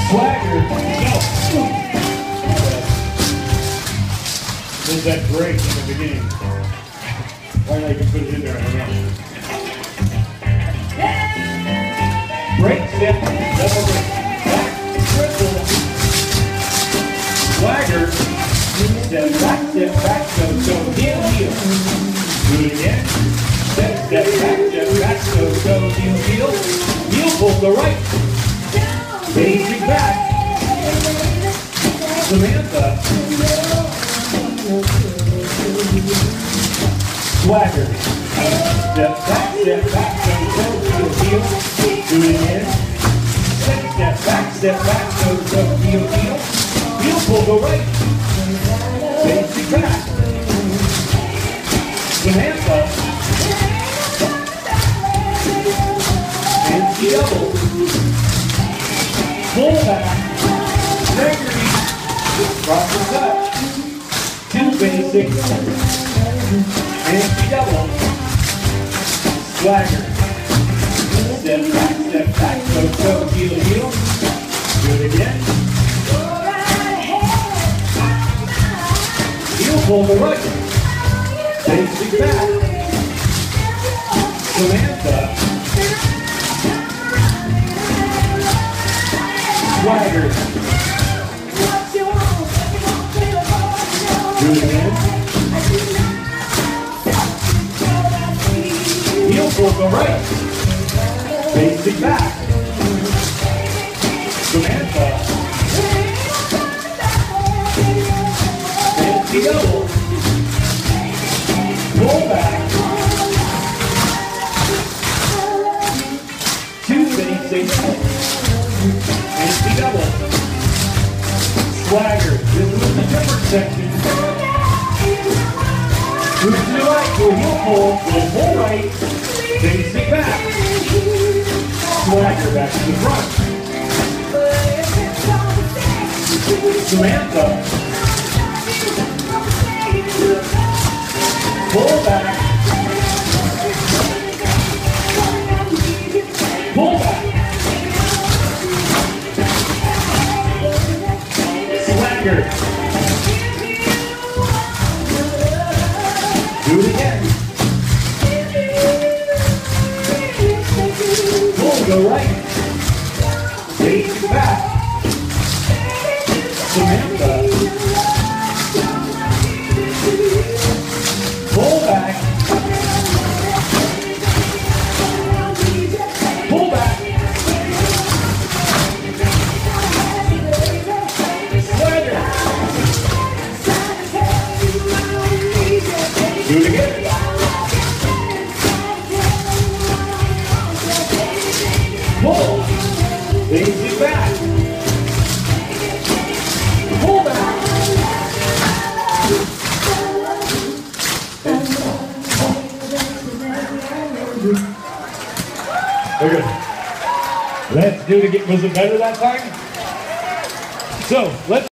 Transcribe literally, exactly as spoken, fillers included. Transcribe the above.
Swagger, go. There's that break in the beginning. Why not you can put it in there, I don't know. Break, step, double break. Back, triple. Swagger, step, back, step, back, so, so, heel, heel. Do it again. Step, step, back, step, back, so, so, heel, heel. Heel pull, go right. Basic back. Samantha. Swagger. Step back, step back, so, so, heel, heel. Do it again. Step, step back, step back, so, so, heel, heel. Heel pull, go right. Basic back. Samantha. Fancy double. Pull back. Gregory. Proper touch. Two basic. Fancy double. Swagger. Step back, step back, so, so, heel, heel. Do it again. Heel pull the right. Basic back. Samantha. Swagger. Do it again. Heel pull the right. Basic back. Samantha. Fancy double. Pull back. Two basic. Fancy double. Swagger. This was the different section. Move to the right, go heel pull, go pull right, basic back. Swagger back to the front. Samantha. Pull back. Pull back. Swagger. Do it again. Pull, go right. Basic back. Samantha. Pull back. Pull back. Swagger. Do it again. Pull. Basic back. Pull back. Okay. Let's do it again. Was it better that time? So, let's